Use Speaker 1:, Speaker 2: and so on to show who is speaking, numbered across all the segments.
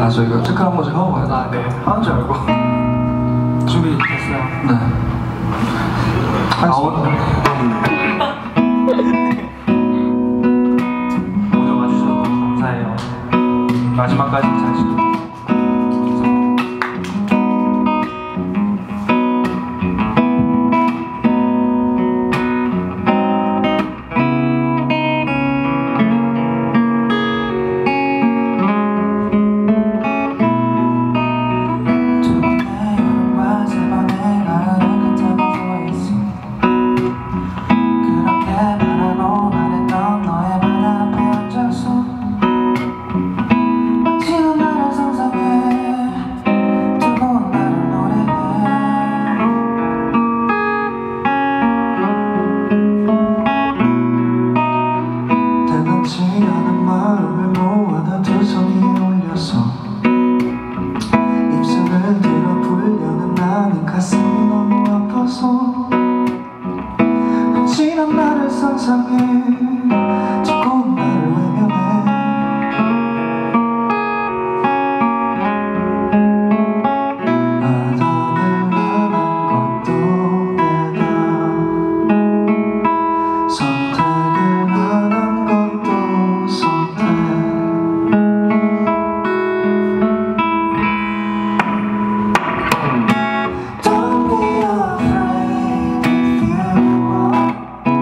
Speaker 1: 저희가 체크를 한 번씩 하고 가야 돼요.
Speaker 2: 아, 네. 하는 줄 알고. 준비됐어요?
Speaker 1: 네.
Speaker 2: 먼저 와주셔서 너무 감사해요. 마지막까지 잘 지켜주세요.
Speaker 3: 지난 나를 상상해 자꾸 나를 외면해 아담을 하는 것도 되나 선택을 하는 것도 선택 Don't be afraid if you are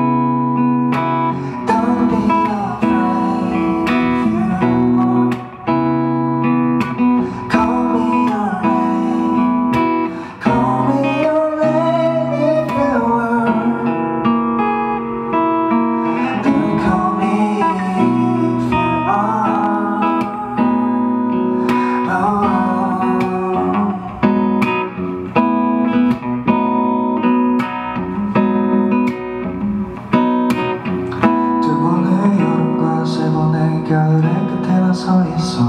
Speaker 3: 가을의 끝에 나 서 있어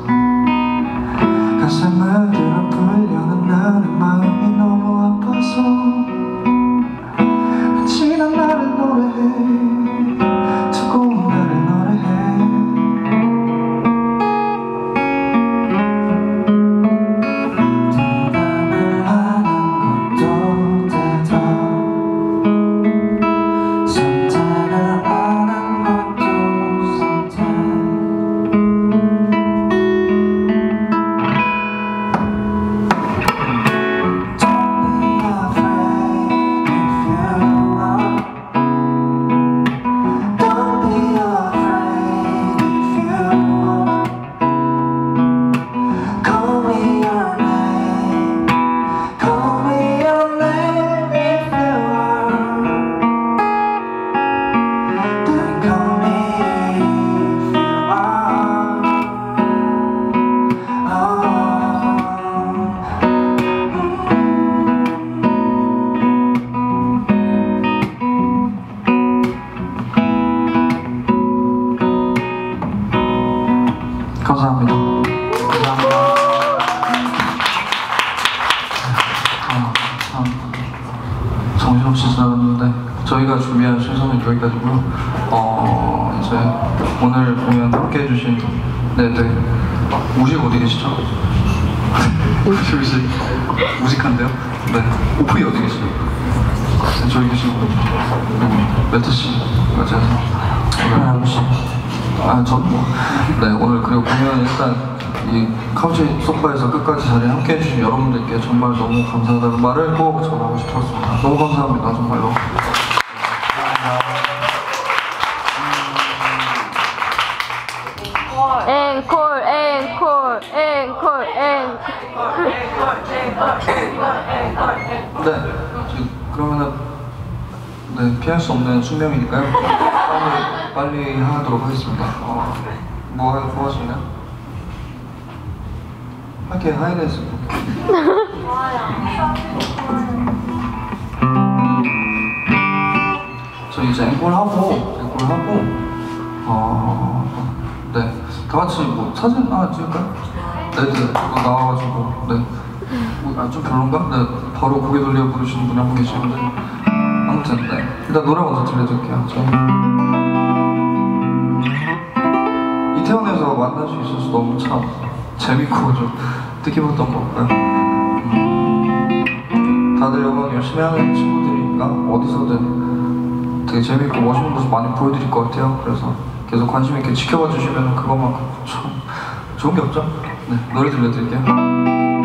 Speaker 3: 가슴을 들어 불려는 나는 마음이 너무 아파서 지난 나를 노래해 두고 나를 노래해 대답을 하는 것도 대답 선택을 하는 것도 선택 감사합니다. 정신없이 지나갔는데 저희가 준비한 순서는 여기까지고요. 이제 오늘 공연 함께 해주신 우식 어디 계시죠? 우식 우식한데요? 네. 오프리 어디 계시죠? 저기 계시고 매트 씨 맞아요. 네, 오늘 그리고 공연 일단 이 카우치 소파에서 끝까지 자리에 함께 해주신 여러분들께 정말 너무 감사하다는 말을 꼭 전하고 싶었습니다. 너무 감사합니다, 정말로.
Speaker 4: 앵콜, 앵콜, 앵콜, 앵콜.
Speaker 1: 네, 그러면은 피할 수 없는 숙명이니까요. 빨리 하도록 하겠습니다. 뭐 하실래요? 할게 하이라이트. 저 이제 앵콜하고 네, 다 같이 뭐 사진 하나 찍을까요? 네, 그거 나와가지고 좀 별론가? 네, 바로 고개 돌려 부르시는 분이 한 분 계시는데 아무튼 일단 노래 먼저 들려드릴게요. 이태원에서 만날 수 있어서 너무 참
Speaker 3: 재밌고 좀 뜻깊었던 것 같고요. 다들 음악 열심히 하는 친구들이니까 어디서든 되게 재밌고 멋있는 모습 많이 보여드릴 것 같아요. 그래서 계속 관심 있게 지켜봐 주시면 그것만큼 참 좋은 게 없죠? 네, 노래 들려드릴게요.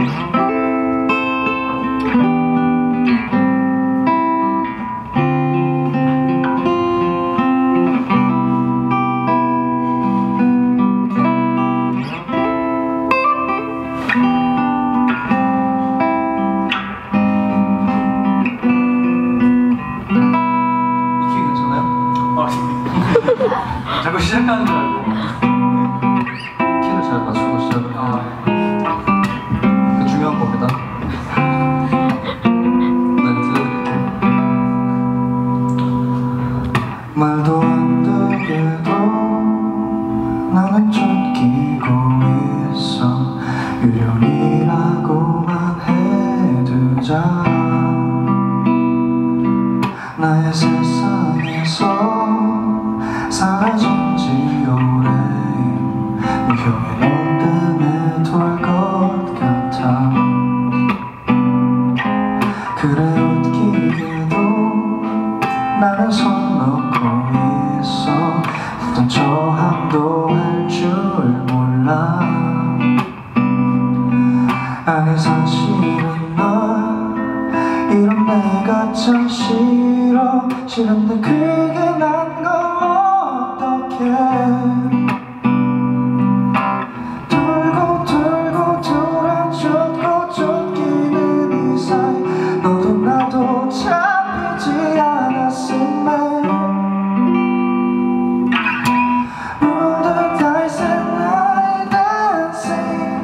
Speaker 2: 자꾸 시작하는 줄 알고
Speaker 3: 키를 잘 맞추고 시작을 해요. 그게 중요한 겁니다. 네, 들려드릴게요. 말도 안 되게도 나는 쫓기고 있어. 유령이라고만 해두자. 나의 세상에서 사라진 지 오래. 무형의 너 때문에 돌 것 같아. 그래 웃기게도 나는 손 놓고 있어. 어떤 저항도 할 줄 몰라. 아니 사실은 나 이런 내가 참 싫어. 싫은데 그게 난 걸 어떡해. 돌고 돌고 돌아 쫓고 쫓기는 이 사이 너도 나도 잡히지 않았음에. Roll the dice and I dancing.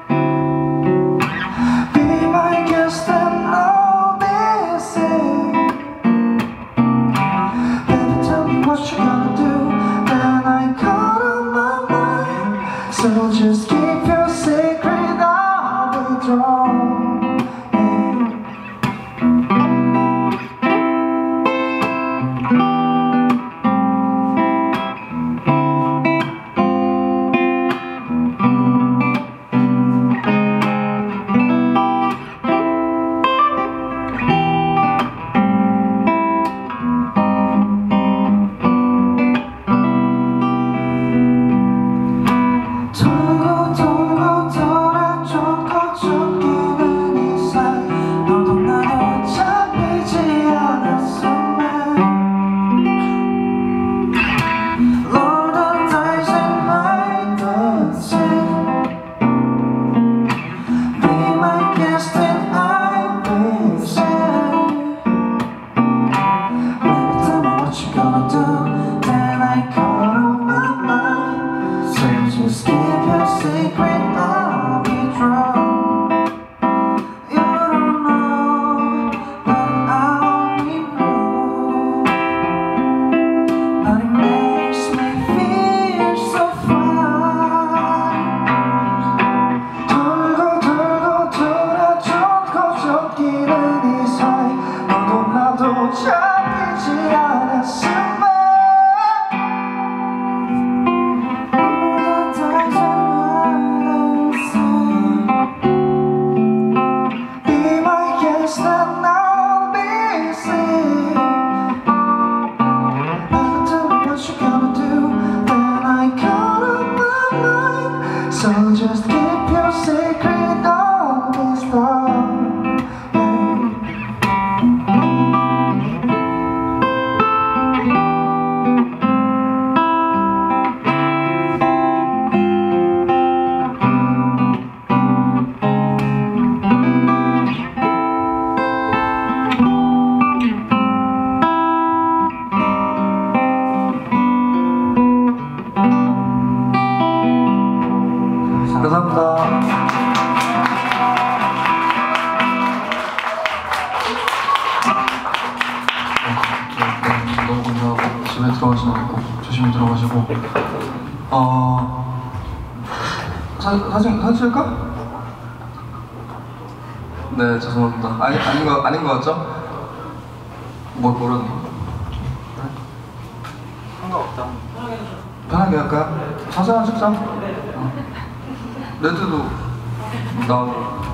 Speaker 3: Be my guest and I'll be sing. Baby tell me what you gonna do. Then I got on my mind. So just keep your secret, I'll be drawn. 돌고 돌고 돌아 쫓고 쫓기는 이 사이 너도 나도 잡히지 않았음에. Roll the dice and I dancing. Be my guest and I'll be sing. Baby tell me what you gonna do. Then I caught on my mind. So just keep your secret, I'll be drunk. You don't know that I'll be wrong, but it makes me feel so fine. 돌고 돌고 돌아 쫓고 쫓기는 이 사이 너도 나도 잡히지 않았음에. Be my guest and I'll be sing. I'll tell me what you gonna do. Then I got on my mind. So just keep your secret, I'll be strong. 감사합니다. 너무 감사하고 집에 들어가시는 거 꼭 조심히 들어가시고. 사진 찍을까? 네, 죄송합니다. 아닌 거 같죠? 뭐라는 거?
Speaker 2: 상관없다.
Speaker 3: 편하게 할까요? 사진 하나 찍자.
Speaker 1: 레드도 나오고